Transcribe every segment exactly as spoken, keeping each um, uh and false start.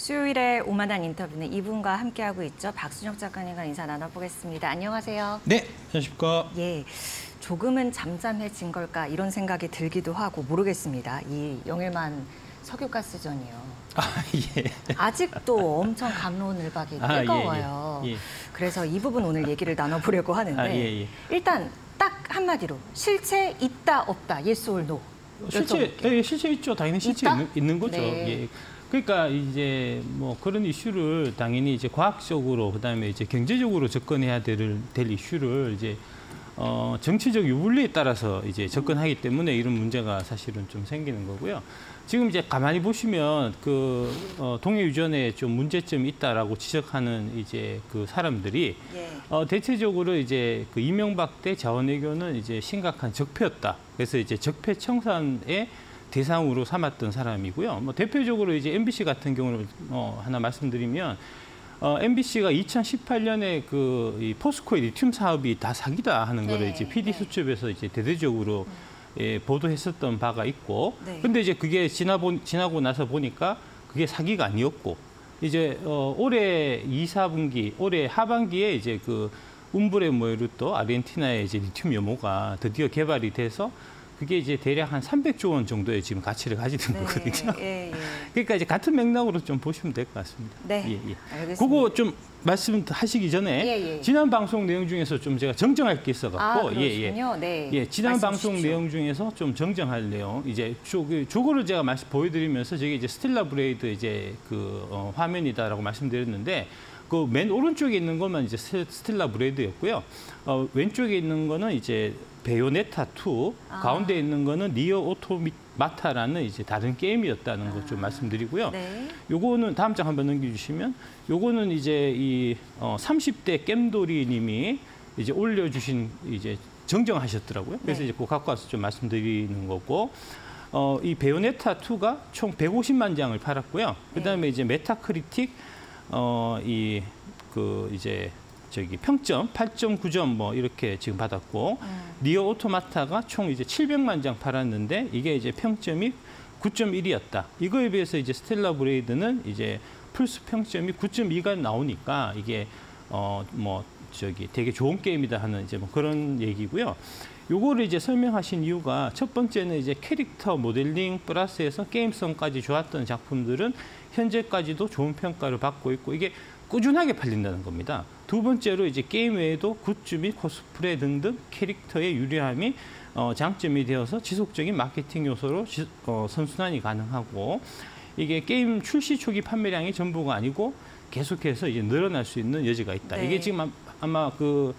수요일에 오만한 인터뷰는 이분과 함께하고 있죠. 박순혁 작가님과 인사 나눠보겠습니다. 안녕하세요. 네, 안녕하십니까. 예, 조금은 잠잠해진 걸까 이런 생각이 들기도 하고 모르겠습니다. 이 영일만 석유가스전이요. 아, 예. 아직도 엄청 감론을박이 아, 뜨거워요. 예, 예, 예. 그래서 이 부분 오늘 얘기를 나눠보려고 하는데 아, 예, 예. 일단 딱 한마디로 실체 있다 없다 yes or no. 실체, 예, 실체 있죠. 당연히 실체 있다? 있는, 있는 거죠. 네. 예. 그러니까 이제 뭐 그런 이슈를 당연히 이제 과학적으로 그다음에 이제 경제적으로 접근해야 될, 될 이슈를 이제 어, 정치적 유불리에 따라서 이제 접근하기 때문에 이런 문제가 사실은 좀 생기는 거고요. 지금 이제 가만히 보시면 그 어, 동해 유전에 좀 문제점이 있다라고 지적하는 이제 그 사람들이 예. 어, 대체적으로 이제 그 이명박 때 자원외교는 이제 심각한 적폐였다. 그래서 이제 적폐 청산의 대상으로 삼았던 사람이고요. 뭐 대표적으로 이제 엠비씨 같은 경우를 어, 하나 말씀드리면 어, 엠비씨가 이천십팔 년에 그 이 포스코의 리튬 사업이 다 사기다 하는 네, 거를 이제 피디 네. 수첩에서 이제 대대적으로 음. 예, 보도했었던 바가 있고, 네. 근데 이제 그게 지나보, 지나고 나서 보니까 그게 사기가 아니었고, 이제 어, 올해 이, 사분기, 올해 하반기에 이제 그 움브레 모에루또 아르헨티나의 이제 리튬 염호가 드디어 개발이 돼서 그게 이제 대략 한 삼백조 원 정도의 지금 가치를 가지는 네, 거거든요. 예, 예. 그러니까 이제 같은 맥락으로 좀 보시면 될 것 같습니다. 네, 예, 예. 알겠습니다. 그거 좀 말씀하시기 전에 예, 예. 지난 방송 내용 중에서 좀 제가 정정할 게 있어갖고, 아, 예, 예. 네. 예, 지난 방송 주십시오. 내용 중에서 좀 정정할 내용, 이제 저거를 제가 말씀 보여드리면서 저게 이제 스텔라 브레이드 이제 그 어, 화면이다라고 말씀드렸는데. 그 맨 오른쪽에 있는 것만 이제 스텔라 브레이드였고요. 어, 왼쪽에 있는 거는 이제 베요네타 투, 아. 가운데 있는 거는 니어 오토마타라는 이제 다른 게임이었다는 것 좀 아. 말씀드리고요. 네. 요거는 다음 장 한번 넘겨주시면, 요거는 이제 이 어, 삼십 대 겜돌이님이 이제 올려주신 이제 정정하셨더라고요. 그래서 네. 이제 그거 갖고 와서 좀 말씀드리는 거고. 어, 이 베요네타 투가 총 백오십만 장을 팔았고요. 그다음에 네. 이제 메타크리틱 어, 이, 그, 이제, 저기, 평점 팔 점 구 점 뭐 이렇게 지금 받았고, 음. 니어 오토마타가 총 이제 칠백만 장 팔았는데, 이게 이제 평점이 구 점 일이었다. 이거에 비해서 이제 스텔라 브레이드는 이제 플스 평점이 구 점 이가 나오니까, 이게, 어, 뭐, 저기, 되게 좋은 게임이다 하는 이제 뭐 그런 얘기고요. 요거를 이제 설명하신 이유가 첫 번째는 이제 캐릭터 모델링 플러스에서 게임성까지 좋았던 작품들은 현재까지도 좋은 평가를 받고 있고 이게 꾸준하게 팔린다는 겁니다. 두 번째로 이제 게임 외에도 굿즈 및 코스프레 등등 캐릭터의 유리함이 어, 장점이 되어서 지속적인 마케팅 요소로 지, 어, 선순환이 가능하고 이게 게임 출시 초기 판매량이 전부가 아니고 계속해서 이제 늘어날 수 있는 여지가 있다. 네. 이게 지금 아마 그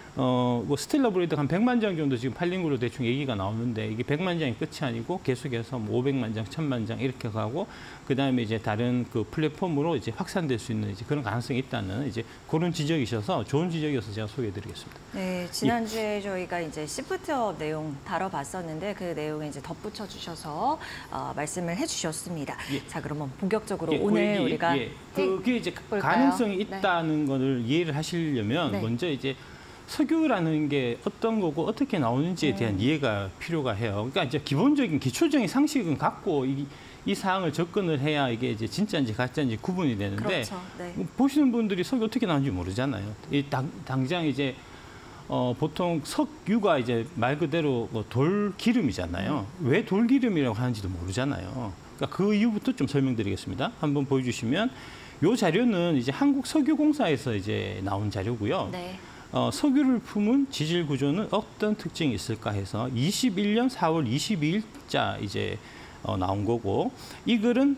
어, 뭐 스텔라 브레이드가 한 백만 장 정도 지금 팔린 걸로 대충 얘기가 나오는데 이게 백만 장이 끝이 아니고 계속해서 뭐 오백만 장, 천만 장 이렇게 가고 그다음에 이제 다른 그 플랫폼으로 이제 확산될 수 있는 이제 그런 가능성이 있다는 이제 그런 지적이셔서 좋은 지적이어서 제가 소개해 드리겠습니다. 네, 지난주에 예. 저희가 이제 시프트업 내용 다뤄봤었는데 그 내용에 이제 덧붙여 주셔서 어, 말씀을 해 주셨습니다. 예. 자, 그러면 본격적으로 예, 오늘 그 얘기, 우리가 예. 그게 이제 볼까요? 가능성이 네. 있다는 거를 이해를 하시려면 네. 먼저 이제 석유라는 게 어떤 거고 어떻게 나오는지에 대한 음. 이해가 필요가 해요. 그러니까 이제 기본적인 기초적인 상식은 갖고 이, 이 사항을 접근을 해야 이게 이제 진짜인지 가짜인지 구분이 되는데 그렇죠. 네. 보시는 분들이 석유 어떻게 나오는지 모르잖아요. 이 당, 당장 이제 어, 보통 석유가 이제 말 그대로 뭐 돌기름이잖아요. 음. 왜 돌기름이라고 하는지도 모르잖아요. 그러니까 그 이유부터 좀 설명드리겠습니다. 한번 보여주시면 이 자료는 이제 한국석유공사에서 이제 나온 자료고요. 네. 어, 석유를 품은 지질 구조는 어떤 특징이 있을까 해서 이십일 년 사월 이십이일자 이제 어, 나온 거고 이 글은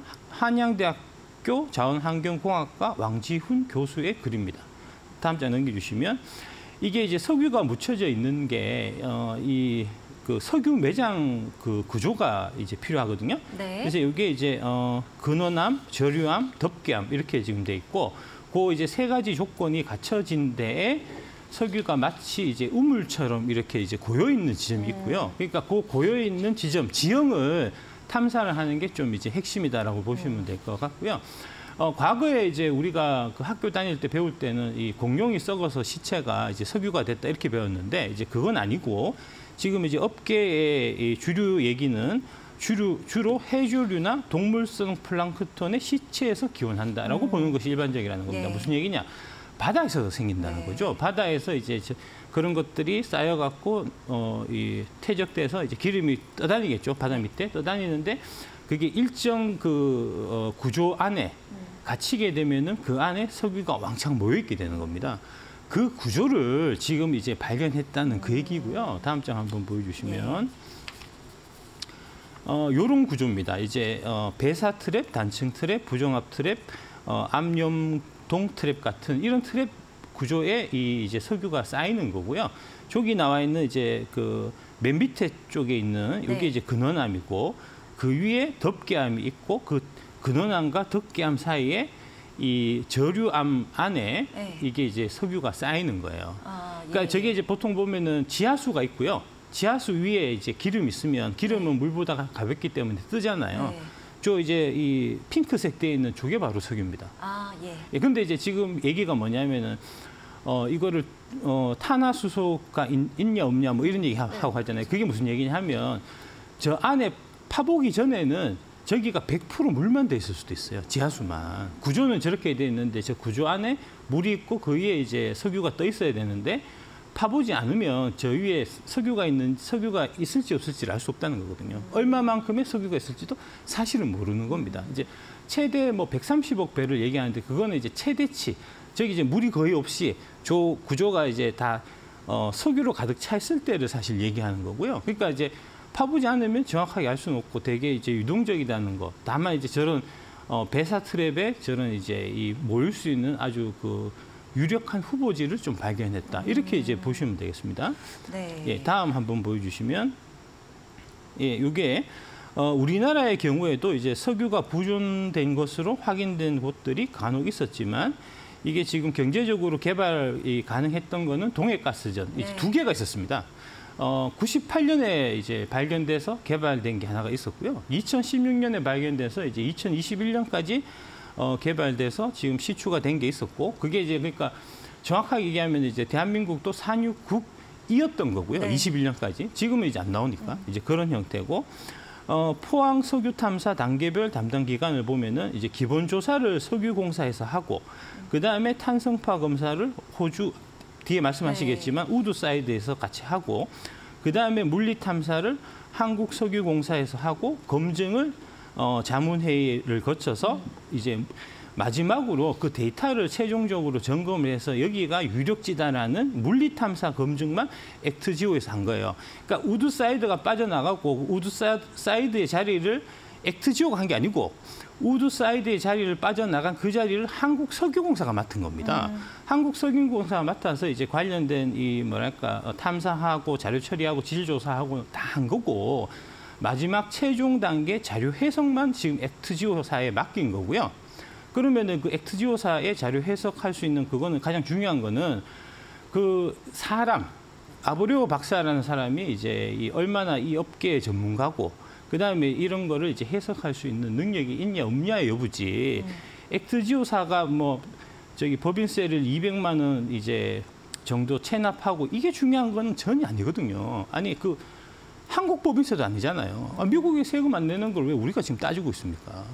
한양대학교 자원환경공학과 왕지훈 교수의 글입니다. 다음 장 넘겨주시면 이게 이제 석유가 묻혀져 있는 게 어, 이 그 석유 매장 그 구조가 이제 필요하거든요. 네. 그래서 이게 이제 어, 근원암, 저류암, 덮개암 이렇게 지금 돼 있고 그 이제 세 가지 조건이 갖춰진 데에 석유가 마치 이제 우물처럼 이렇게 이제 고여 있는 지점이 있고요. 그러니까 그 고여 있는 지점, 지형을 탐사를 하는 게 좀 이제 핵심이다라고 보시면 될 것 같고요. 어, 과거에 이제 우리가 그 학교 다닐 때 배울 때는 이 공룡이 썩어서 시체가 이제 석유가 됐다 이렇게 배웠는데 이제 그건 아니고 지금 이제 업계의 이 주류 얘기는 주로, 주로 해조류나 동물성 플랑크톤의 시체에서 기원한다라고 음. 보는 것이 일반적이라는 겁니다. 예. 무슨 얘기냐? 바다에서 생긴다는 네. 거죠. 바다에서 이제 저- 그런 것들이 쌓여갖고 어, 이 퇴적돼서 이제 기름이 떠다니겠죠. 바다 밑에 떠다니는데 그게 일정 그 어, 구조 안에 갇히게 되면은 그 안에 석유가 왕창 모여 있게 되는 겁니다. 그 구조를 지금 이제 발견했다는 그 얘기고요. 다음 장 한번 보여주시면. 어, 요런 구조입니다. 이제 어, 배사 트랩, 단층 트랩, 부정압 트랩, 어, 암염동 트랩 같은 이런 트랩 구조에 이 이제 석유가 쌓이는 거고요. 저기 나와 있는 이제 그 맨 밑에 쪽에 있는 이게 네. 이제 근원암이고 그 위에 덮개암이 있고 그 근원암과 덮개암 사이에 이 저류암 안에 네. 이게 이제 석유가 쌓이는 거예요. 아, 예. 그러니까 저게 이제 보통 보면은 지하수가 있고요. 지하수 위에 이제 기름 있으면 기름은 물보다 가- 가볍기 때문에 뜨잖아요. 네. 저 이제 이 핑크색 되어 있는 저게 바로 석유입니다. 아, 예. 예, 근데 이제 지금 얘기가 뭐냐면은 어 이거를 어 탄화수소가 있, 있냐 없냐 뭐 이런 얘기 하- 하고 하잖아요. 그게 무슨 얘기냐 하면 저 안에 파보기 전에는 저기가 백 퍼센트 물만 돼 있을 수도 있어요. 지하수만. 구조는 저렇게 돼 있는데 저 구조 안에 물이 있고 그 위에 이제 석유가 떠 있어야 되는데 파보지 않으면 저 위에 석유가 있는 석유가 있을지 없을지를 알 수 없다는 거거든요. 얼마만큼의 석유가 있을지도 사실은 모르는 겁니다. 이제 최대 뭐 백삼십억 배를 얘기하는데 그거는 이제 최대치. 저기 이제 물이 거의 없이 저 구조가 이제 다 어, 석유로 가득 차 있을 때를 사실 얘기하는 거고요. 그러니까 이제 파보지 않으면 정확하게 알 수는 없고 되게 이제 유동적이라는 거. 다만 이제 저런 어, 배사 트랩에 저런 이제 이 모일 수 있는 아주 그 유력한 후보지를 좀 발견했다. 이렇게 이제 보시면 되겠습니다. 네. 예, 다음 한번 보여주시면, 예, 이게 어, 우리나라의 경우에도 이제 석유가 부존된 것으로 확인된 곳들이 간혹 있었지만 이게 지금 경제적으로 개발이 가능했던 거는 동해가스전 네. 이제 두 개가 있었습니다. 어, 구십팔 년에 이제 발견돼서 개발된 게 하나가 있었고요. 이천십육 년에 발견돼서 이제 이천이십일 년까지 어, 개발돼서 지금 시추가 된 게 있었고, 그게 이제 그러니까 정확하게 얘기하면 이제 대한민국도 산유국이었던 거고요. 네. 이십일 년까지. 지금은 이제 안 나오니까 이제 그런 형태고, 어, 포항 석유 탐사 단계별 담당 기관을 보면은 이제 기본 조사를 석유공사에서 하고, 그 다음에 탄성파 검사를 호주 뒤에 말씀하시겠지만 네. 우드사이드에서 같이 하고, 그 다음에 물리 탐사를 한국 석유공사에서 하고 검증을 어, 자문회의를 거쳐서 이제 마지막으로 그 데이터를 최종적으로 점검을 해서 여기가 유력지다라는 물리탐사 검증만 액트지오에서 한 거예요. 그러니까 우드사이드가 빠져나가고 우드사이드의 자리를 액트지오가 한 게 아니고 우드사이드의 자리를 빠져나간 그 자리를 한국석유공사가 맡은 겁니다. 음. 한국석유공사가 맡아서 이제 관련된 이 뭐랄까 탐사하고 자료 처리하고 질조사하고 다 한 거고, 마지막 최종 단계 자료 해석만 지금 액트지오사에 맡긴 거고요. 그러면은 그 액트지오사의 자료 해석할 수 있는 그거는 가장 중요한 거는 그 사람, 아브레오 박사라는 사람이 이제 이 얼마나 이 업계의 전문가고, 그 다음에 이런 거를 이제 해석할 수 있는 능력이 있냐 없냐의 여부지. 음. 액트지오사가 뭐 저기 법인세를 이백만 원 이제 정도 체납하고 이게 중요한 거는 전혀 아니거든요. 아니 그 한국 법인세도 아니잖아요. 아, 미국에 세금 안 내는 걸 왜 우리가 지금 따지고 있습니까?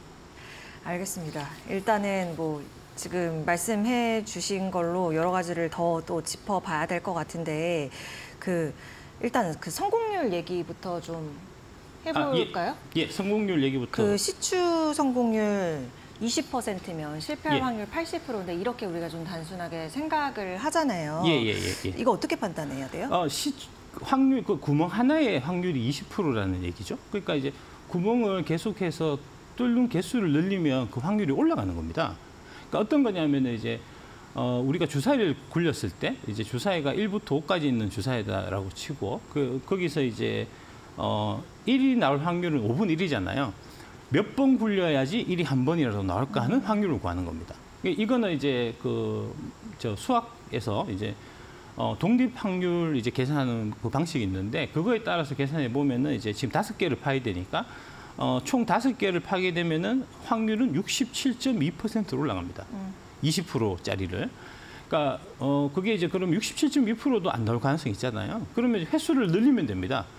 알겠습니다. 일단은 뭐 지금 말씀해 주신 걸로 여러 가지를 더 또 짚어봐야 될 것 같은데, 그 일단 그 성공률 얘기부터 좀 해볼까요? 아, 예, 예, 성공률 얘기부터. 그 시추 성공률 이십 퍼센트면 실패할 예. 확률 팔십 퍼센트인데 이렇게 우리가 좀 단순하게 생각을 하잖아요. 예, 예, 예, 예. 이거 어떻게 판단해야 돼요? 어, 시, 확률, 그 구멍 하나의 확률이 이십 퍼센트라는 얘기죠. 그러니까 이제 구멍을 계속해서 뚫는 개수를 늘리면 그 확률이 올라가는 겁니다. 그러니까 어떤 거냐면 이제 어, 우리가 주사위를 굴렸을 때 이제 주사위가 일부터 오까지 있는 주사위다라고 치고, 그 거기서 이제 어, 일이 나올 확률은 오분의 일이잖아요. 몇 번 굴려야지 일이 한 번이라도 나올까 하는 확률을 구하는 겁니다. 이거는 이제 그 저 수학에서 이제 어, 독립 확률 이제 계산하는 그 방식이 있는데, 그거에 따라서 계산해 보면은 이제 지금 다섯 개를 파야 되니까 어, 총 다섯 개를 파게 되면은 확률은 육십칠 점 이 퍼센트로 올라갑니다. 음. 이십 퍼센트짜리를. 그러니까 어, 그게 이제 그럼 육십칠 점 이 퍼센트도 안 나올 가능성이 있잖아요. 그러면 횟수를 늘리면 됩니다.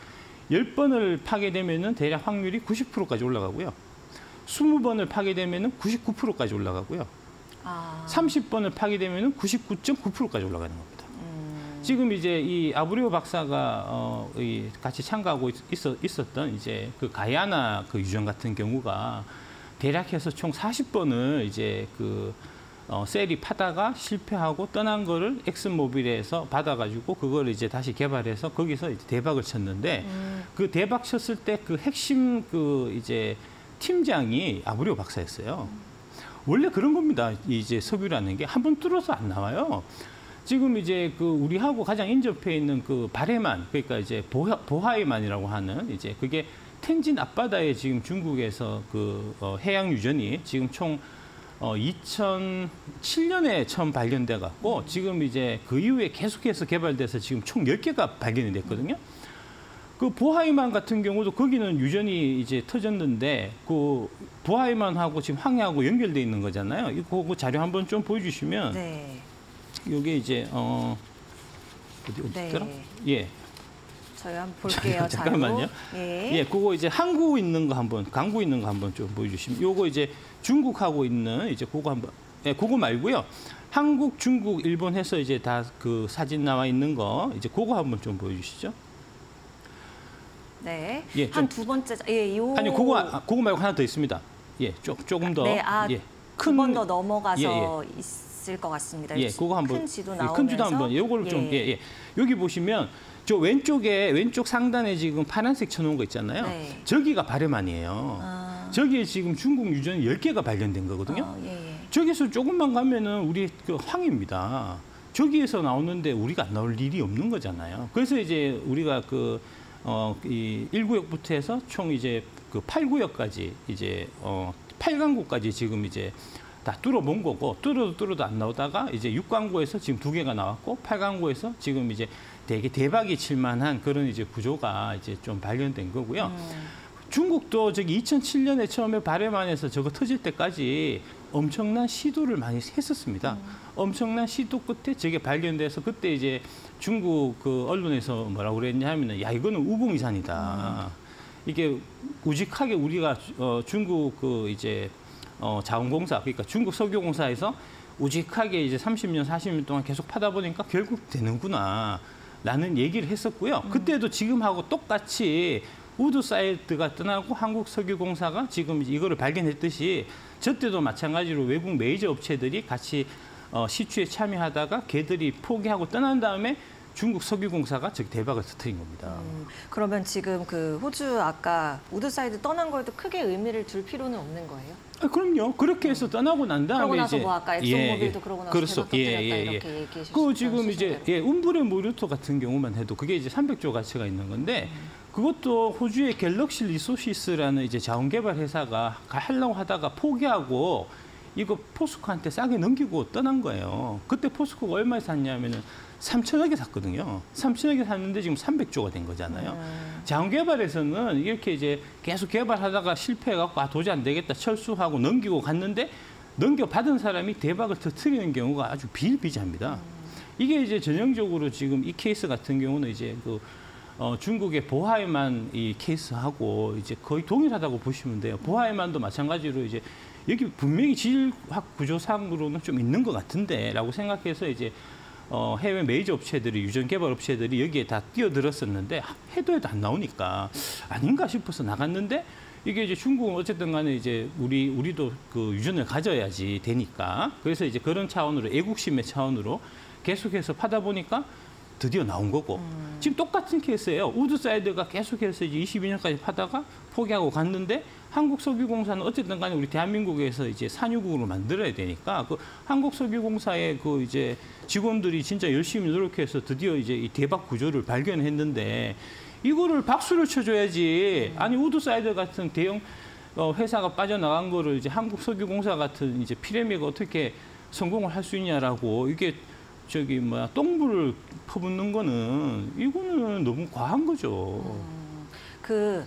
열 번을 파게 되면은 대략 확률이 구십 퍼센트까지 올라가고요. 스무 번을 파게 되면은 구십구 퍼센트까지 올라가고요. 아. 삼십 번을 파게 되면은 구십구 점 구 퍼센트까지 올라가는 겁니다. 음. 지금 이제 이 아브레오 박사가 어, 이 같이 참가하고 있었, 있었던 이제 그 가야나 그 유전 같은 경우가 대략해서 총 사십 번을 이제 그 어, 셀이 파다가 실패하고 떠난 거를 엑슨모빌에서 받아가지고 그걸 이제 다시 개발해서 거기서 이제 대박을 쳤는데 음. 그 대박 쳤을 때 그 핵심 그 이제 팀장이 아브레오 박사였어요. 원래 그런 겁니다. 이제 석유라는 게 한 번 뚫어서 안 나와요. 지금 이제 그 우리하고 가장 인접해 있는 그 바레만, 그러니까 이제 보하, 보하이만이라고 하는 이제 그게 텐진 앞바다에 지금 중국에서 그 어, 해양 유전이 지금 총 어, 이천칠 년에 처음 발견돼 갖고 지금 이제 그 이후에 계속해서 개발돼서 지금 총 열 개가 발견이 됐거든요. 그 보하이만 같은 경우도 거기는 유전이 이제 터졌는데 그 보하이만하고 지금 항해하고 연결돼 있는 거잖아요. 이거 그 자료 한번 좀 보여주시면 네. 이게 이제 어 어디 어디더라? 네. 예. 저희 한번 볼게요. 잠깐만요. 예. 예, 그거 이제 항구 있는 거 한번, 강구 있는 거 한번 좀 보여주시면, 요거 이제 중국하고 있는 이제 그거 한번, 예, 그거 말고요. 한국, 중국, 일본 해서 이제 다 그 사진 나와 있는 거, 이제 그거 한번 좀 보여주시죠. 네. 예, 한 좀- 두 번째. 예, 요. 아니, 그거, 아, 그거 말고 하나 더 있습니다. 예, 조, 조금 더. 네, 아, 예, 두 번 더 넘어가서 예, 있을 것 같습니다. 예, 그거 한번. 큰 지도 예, 나오면서. 큰 지도 한번, 요거를 좀, 예, 예. 여기 보시면, 저 왼쪽에, 왼쪽 상단에 지금 파란색 쳐놓은 거 있잖아요. 네. 저기가 바레만이에요. 아. 저기에 지금 중국 유전이 열 개가 발견된 거거든요. 어, 예, 예. 저기서 조금만 가면은 우리 그 황입니다. 저기에서 나오는데 우리가 안 나올 일이 없는 거잖아요. 그래서 이제 우리가 그, 어, 이 일 구역부터 해서 총 이제 그 팔 구역까지 이제, 어, 팔 강구까지 지금 이제 다 뚫어본 거고, 뚫어도 뚫어도 안 나오다가 이제 육 강구에서 지금 두 개가 나왔고, 팔 강구에서 지금 이제 되게 대박이 칠 만한 그런 이제 구조가 이제 좀 발견된 거고요. 음. 중국도 저기 이천칠 년에 처음에 바레만에서 저거 터질 때까지 엄청난 시도를 많이 했었습니다. 음. 엄청난 시도 끝에 저게 발견돼서 그때 이제 중국 그 언론에서 뭐라고 그랬냐 하면은 야, 이거는 우봉이산이다. 음. 이게 우직하게 우리가 어, 중국 그 이제 어, 자원공사, 그러니까 중국 석유공사에서 우직하게 이제 삼십 년, 사십 년 동안 계속 파다 보니까 결국 되는구나. 라는 얘기를 했었고요. 그때도 지금하고 똑같이 우드사이드가 떠나고 한국석유공사가 지금 이거를 발견했듯이 저 때도 마찬가지로 외국 메이저 업체들이 같이 어, 시추에 참여하다가 걔들이 포기하고 떠난 다음에 중국 석유공사가 저기 대박을 터뜨린 겁니다. 음, 그러면 지금 그 호주 아까 우드사이드 떠난 거에도 크게 의미를 둘 필요는 없는 거예요? 아, 그럼요. 그렇게 해서 떠나고 난 다음에 그러고 나서 이제 뭐 아까 엑소모빌도 그러고 나서 그렇소. 대박 터뜨렸다 이렇게 얘기해 그 주셨던 지금 이제 수준대로. 예, 움브레 모류토 같은 경우만 해도 그게 이제 삼백조 가치가 있는 건데 그것도 호주의 갤럭시 리소시스라는 이제 자원 개발 회사가 하려고 하다가 포기하고 이거 포스코한테 싸게 넘기고 떠난 거예요. 그때 포스코가 얼마에 샀냐면은 삼천억에 샀거든요. 삼천억에 샀는데 지금 삼백조가 된 거잖아요. 음. 자원 개발에서는 이렇게 이제 계속 개발하다가 실패해갖고 아 도저히 안 되겠다 철수하고 넘기고 갔는데 넘겨받은 사람이 대박을 터뜨리는 경우가 아주 비일비재합니다. 이게 이제 전형적으로 지금 이 케이스 같은 경우는 이제 그 어, 중국의 보하이만 이 케이스하고 이제 거의 동일하다고 보시면 돼요. 보하이만도 마찬가지로 이제 여기 분명히 지질학 구조상으로는 좀 있는 것 같은데라고 생각해서 이제 어, 해외 메이저 업체들이 유전 개발 업체들이 여기에 다 뛰어들었었는데 해도 해도 안 나오니까 아닌가 싶어서 나갔는데 이게 이제 중국은 어쨌든 간에 이제 우리 우리도 그 유전을 가져야지 되니까 그래서 이제 그런 차원으로 애국심의 차원으로 계속해서 파다 보니까 드디어 나온 거고 음. 지금 똑같은 케이스예요. 우드사이드가 계속해서 이제 이십이 년까지 파다가 포기하고 갔는데 한국석유공사는 어쨌든 간에 우리 대한민국에서 이제 산유국으로 만들어야 되니까 그 한국석유공사의 그 이제 직원들이 진짜 열심히 노력해서 드디어 이제 이 대박 구조를 발견했는데 이거를 박수를 쳐줘야지. 아니 우드사이드 같은 대형 어, 회사가 빠져나간 거를 이제 한국석유공사 같은 이제 피레미가 어떻게 성공을 할 수 있냐라고 이게 저기 뭐야 똥불을 퍼붓는 거는 이거는 너무 과한 거죠. 음, 그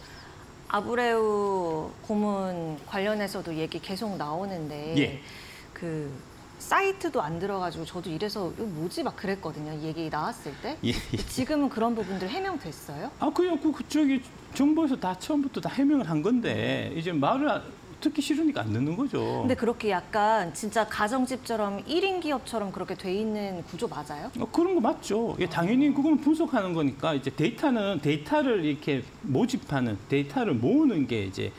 아브레우 고문 관련해서도 얘기 계속 나오는데 예. 그 사이트도 안 들어가지고 저도 이래서 이거 뭐지 막 그랬거든요. 이 얘기 나왔을 때. 예, 예. 지금은 그런 부분들 해명됐어요? 아 그냥 그 그쪽이 정부에서 다 처음부터 다 해명을 한 건데 이제 말을 안- 듣기 싫으니까 안 듣는 거죠. 근데 그렇게 약간 진짜 가정집처럼 일 인 기업처럼 그렇게 돼 있는 구조 맞아요? 어, 그런 거 맞죠. 예, 당연히 그건 분석하는 거니까 이제 데이터는 데이터를 이렇게 모집하는 데이터를 모으는 게 이제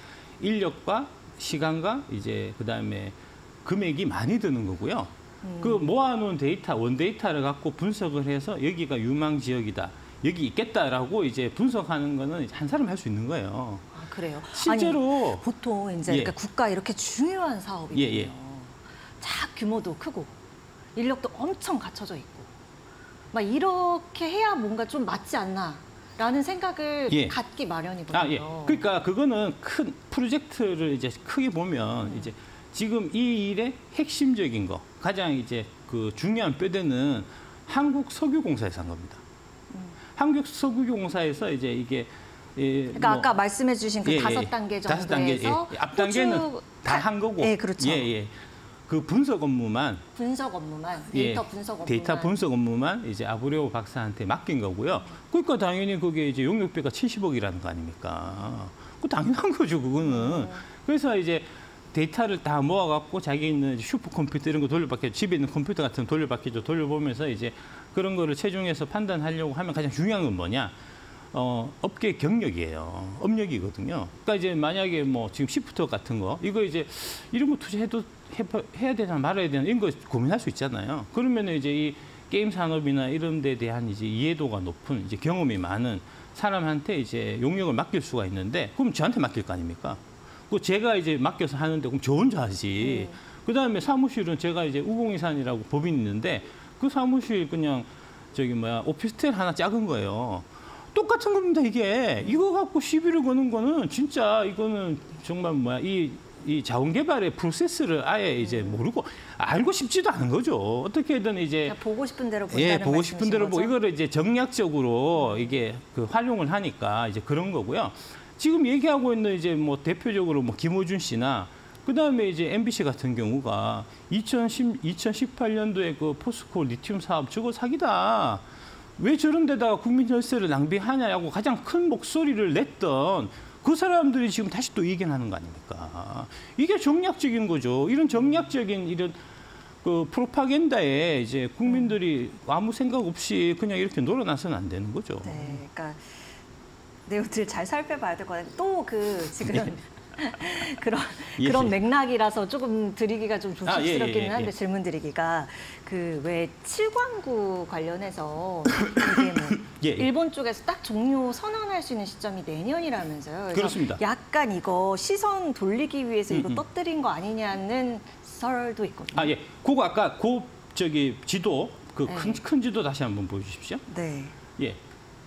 인력과 시간과 이제 그다음에 금액이 많이 드는 거고요. 음. 그 모아놓은 데이터 원 데이터를 갖고 분석을 해서 여기가 유망 지역이다. 여기 있겠다라고 이제 분석하는 거는 한 사람이 할 수 있는 거예요. 아, 그래요? 실제로 아니, 보통 이제 예. 그러니까 국가 이렇게 중요한 사업이거든요. 예, 예. 자, 규모도 크고 인력도 엄청 갖춰져 있고 막 이렇게 해야 뭔가 좀 맞지 않나라는 생각을 예. 갖기 마련이거든요. 아, 예. 그러니까 그거는 큰 프로젝트를 이제 크게 보면 음. 이제 지금 이 일의 핵심적인 거, 가장 이제 그 중요한 뼈대는 한국 석유공사에서 한 겁니다. 음. 한국 석유공사에서 이제 이게 예, 그러니까 뭐 아까 말씀해주신 그 예, 예, 다섯 예. 단계 다섯 단계, 정도에서 예. 앞 단계는 호주 다 한 거고, 예, 그렇죠. 예, 예. 그 분석 업무만 분석 업무만 예, 데이터 분석 업무만 데이터 분석 업무만 이제 아브레오 박사한테 맡긴 거고요. 그러니까 당연히 그게 이제 용역비가 칠십억이라는 거 아닙니까? 그 당연한 거죠, 그거는. 음. 그래서 이제 데이터를 다 모아갖고 자기 있는 슈퍼컴퓨터 이런 거 돌려받게 집에 있는 컴퓨터 같은 거 돌려받기도 돌려보면서 이제 그런 거를 체중해서 판단하려고 하면 가장 중요한 건 뭐냐? 어, 업계 경력이에요. 업력이거든요. 그러니까 이제 만약에 뭐 지금 시프트 같은 거 이거 이제 이런 거 투자해도 해, 해야 되나 말아야 되나 이런 거 고민할 수 있잖아요. 그러면 이제 이 게임 산업이나 이런 데 대한 이제 이해도가 높은 이제 경험이 많은 사람한테 이제 용역을 맡길 수가 있는데 그럼 저한테 맡길 거 아닙니까? 그 제가 이제 맡겨서 하는데 그럼 저 혼자 하지. 음. 그다음에 사무실은 제가 이제 우공이산이라고 법인이 있는데 그 사무실 그냥 저기 뭐야 오피스텔 하나 작은 거예요. 똑같은 겁니다, 이게. 이거 갖고 시비를 거는 거는 진짜 이거는 정말 뭐야, 이, 이 자원 개발의 프로세스를 아예 이제 모르고 알고 싶지도 않은 거죠. 어떻게든 이제. 그냥 보고 싶은 대로 본다는 예, 보고 싶은 말씀이신 대로 뭐 거죠? 이거를 이제 정략적으로 이게 그 활용을 하니까 이제 그런 거고요. 지금 얘기하고 있는 이제 뭐 대표적으로 뭐 김호준 씨나 그다음에 이제 엠비씨 같은 경우가 이천십, 이천십팔 년도에 그 포스코 리튬 사업 저거 사기다. 왜 저런 데다가 국민 혈세를 낭비하냐고 가장 큰 목소리를 냈던 그 사람들이 지금 다시 또 이견하는 거 아닙니까? 이게 정략적인 거죠. 이런 정략적인 이런 그 프로파간다에 이제 국민들이 아무 생각 없이 그냥 이렇게 놀아나서는 안 되는 거죠. 네, 그러니까 내용들 잘 살펴봐야 될 것 같아요. 또 그 지금 그런 예, 그런 예. 맥락이라서 조금 드리기가 좀 아, 예, 조심스럽기는 예, 예, 한데 예. 질문 드리기가 그 왜 칠광구 관련해서 이게 뭐 예, 예. 일본 쪽에서 딱 종료 선언할 수 있는 시점이 내년이라면서요. 그래서 그렇습니다. 약간 이거 시선 돌리기 위해서 이거 음, 음. 떠들인 거 아니냐는 설도 있거든요. 아 예, 그거 아까 그 저기 지도 그 큰 네. 큰 지도 다시 한번 보여주십시오. 네. 예.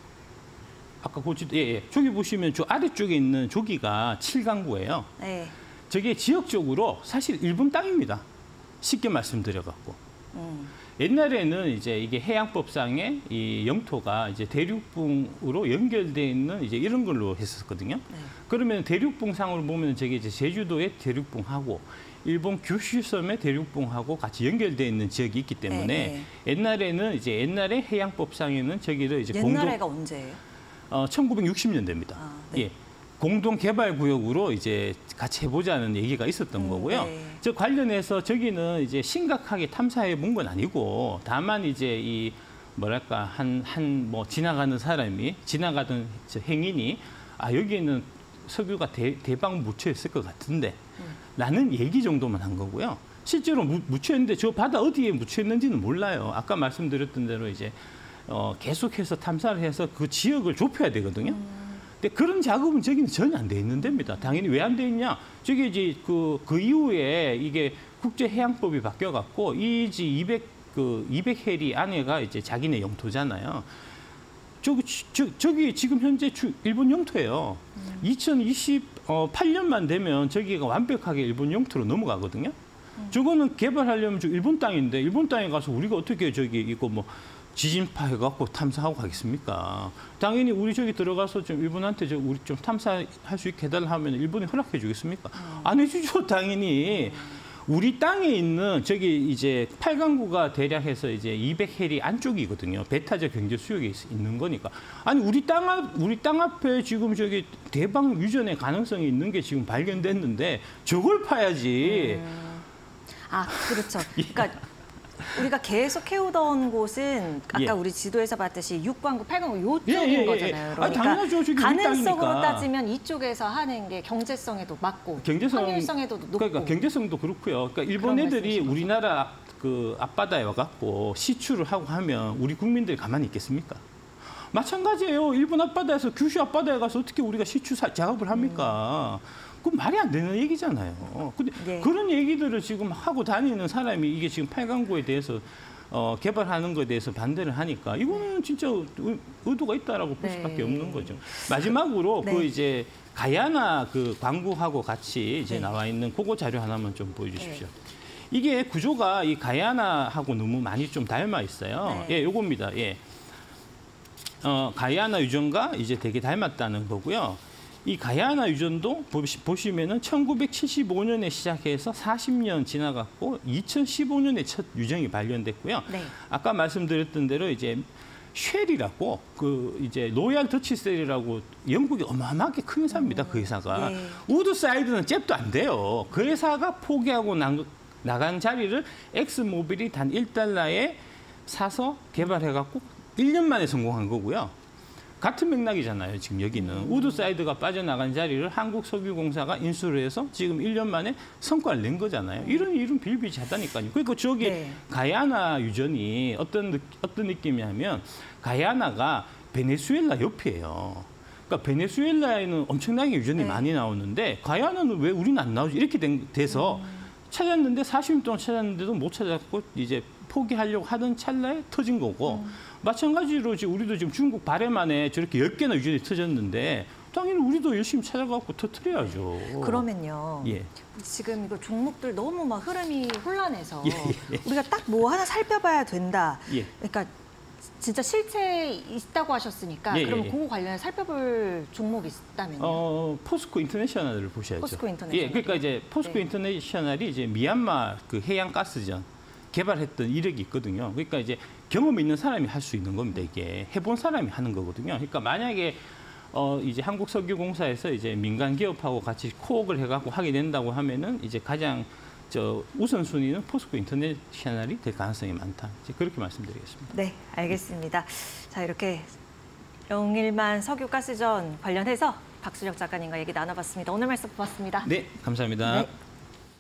아까 그 지도, 예, 예. 저기 보시면 저 아래쪽에 있는 저기가 칠강구예요. 네. 저게 지역적으로 사실 일본 땅입니다. 쉽게 말씀드려갖고. 음. 옛날에는 이제 이게 해양법상의 이 영토가 이제 대륙붕으로 연결돼 있는 이제 이런 걸로 했었거든요. 네. 그러면 대륙붕상으로 보면 저게 이제 제주도의 대륙붕하고 일본 규슈섬의 대륙붕하고 같이 연결돼 있는 지역이 있기 때문에 네, 옛날에는 이제 옛날에 해양법상에는 저기를 이제 공동 옛날에가 언제예요? 어, 천구백육십 년대입니다. 아, 네. 예. 공동 개발 구역으로 이제 같이 해보자는 얘기가 있었던 음, 거고요. 네. 저 관련해서 저기는 이제 심각하게 탐사해 본 건 아니고 다만 이제 이 뭐랄까 한 한 뭐 지나가는 사람이 지나가던 저 행인이 아 여기에는 석유가 대, 대박 묻혀 있을 것 같은데 음. 라는 얘기 정도만 한 거고요. 실제로 무, 묻혀 있는데 저 바다 어디에 묻혀 있는지는 몰라요. 아까 말씀드렸던 대로 이제 어, 계속해서 탐사를 해서 그 지역을 좁혀야 되거든요. 음. 근데 그런 작업은 저기는 전혀 안 돼 있는 데입니다. 당연히 왜 안 돼 있냐? 저게 이제 그, 그 이후에 이게 국제해양법이 바뀌어갖고 이지 이백, 그 이백 해리 안에가 이제 자기네 영토잖아요. 저기, 저, 저기 지금 현재 주, 일본 영토예요. 음. 이천이십팔 년만 되면 저기가 완벽하게 일본 영토로 넘어가거든요. 음. 저거는 개발하려면 저 일본 땅인데 일본 땅에 가서 우리가 어떻게 저기 이거 뭐 지진파 해갖고 탐사하고 가겠습니까? 당연히 우리 저기 들어가서 좀 일본한테 저 우리 좀 탐사할 수 있게 해달라 하면 일본이 허락해 주겠습니까? 안 해주죠, 당연히. 우리 땅에 있는 저기 이제 팔강구가 대략 해서 이제 이백 해리 안쪽이거든요. 배타적 경제 수역에 있- 있는 거니까. 아니 우리 땅 앞, 우리 땅 앞에 지금 저기 대박 유전의 가능성이 있는 게 지금 발견됐는데 저걸 파야지. 음. 아, 그렇죠. 예. 그러니까 우리가 계속 해오던 곳은 아까 예. 우리 지도에서 봤듯이 육광구, 팔광구 요쪽인 예, 예, 예. 거잖아요. 아니, 그러니까 당연하죠. 저기 우리 가능성으로 땅이니까. 따지면 이쪽에서 하는 게 경제성에도 맞고 경제성 확률성에도 높고. 그러니까 경제성도 그렇고요. 그러니까 일본 그런 애들이 말씀이신 거죠. 우리나라 그 앞바다에 와갖고 시추를 하고 하면 우리 국민들이 가만히 있겠습니까? 마찬가지예요. 일본 앞바다에서 규슈 앞바다에 가서 어떻게 우리가 시추 사- 작업을 합니까? 그 말이 안 되는 얘기잖아요. 근데 예. 그런 얘기들을 지금 하고 다니는 사람이 이게 지금 팔강구에 대해서 어, 개발하는 것에 대해서 반대를 하니까 이거는 진짜 의- 의도가 있다라고 볼 네. 수밖에 없는 거죠. 마지막으로 네. 그 이제 가야나 그 광구하고 같이 이제 네. 나와 있는 그거 자료 하나만 좀 보여주십시오. 이게 구조가 이 가야나하고 너무 많이 좀 닮아 있어요. 네. 예, 요겁니다. 예. 어, 가야나 유전과 이제 되게 닮았다는 거고요. 이 가야나 유전도 보시, 보시면은 천구백칠십오 년에 시작해서 사십 년 지나갔고 이천십오 년에 첫 유전이 발견됐고요. 네. 아까 말씀드렸던 대로 이제 쉘이라고 그 이제 로얄 더치셀이라고 영국이 어마어마하게 큰 회사입니다. 그 회사가. 예. 우드사이드는 잽도 안 돼요. 그 회사가 포기하고 난, 나간 자리를 엑스모빌이 단 일 달러에 사서 개발해갖고 일 년 만에 성공한 거고요. 같은 맥락이잖아요. 지금 여기는. 음. 우드사이드가 빠져나간 자리를 한국석유공사가 인수를 해서 지금 일 년 만에 성과를 낸 거잖아요. 이런 일은 비일비재하다니까요. 그리고 저기 네. 가야나 유전이 어떤, 느- 어떤 느낌이냐면 가야나가 베네수엘라 옆이에요. 그러니까 베네수엘라에는 엄청나게 유전이 네. 많이 나오는데 가야나는 왜 우리는 안 나오지? 이렇게 된, 돼서 음. 찾았는데 사십 년 동안 찾았는데도 못 찾았고 이제 포기하려고 하던 찰나에 터진 거고 음. 마찬가지로 지금 우리도 지금 중국 발해 안에 저렇게 열 개나 유전이 터졌는데 당연히 우리도 열심히 찾아갖고 터뜨려야죠. 그러면요. 예. 지금 이거 종목들 너무 막 흐름이 혼란해서 예, 예. 우리가 딱 뭐 하나 살펴봐야 된다. 예. 그러니까 진짜 실체 있다고 하셨으니까 예, 그럼 예, 예. 그거 관련해 살펴볼 종목이 있다면요. 어, 포스코 인터내셔널을 보셔야죠. 포스코 인터내셔널. 예, 그러니까 이제 포스코 네. 인터내셔널이 이제 미얀마 그 해양 가스전 개발했던 이력이 있거든요. 그러니까 이제 경험 있는 사람이 할 수 있는 겁니다. 이게 해본 사람이 하는 거거든요. 그러니까 만약에 어 이제 한국석유공사에서 이제 민간 기업하고 같이 코업을 해갖고 하게 된다고 하면은 이제 가장 저 우선 순위는 포스코 인터내셔널이 될 가능성이 많다. 이제 그렇게 말씀드리겠습니다. 네, 알겠습니다. 자, 이렇게 영일만 석유가스전 관련해서 박수력 작가님과 얘기 나눠봤습니다. 오늘 말씀 고맙습니다. 네, 감사합니다. 네.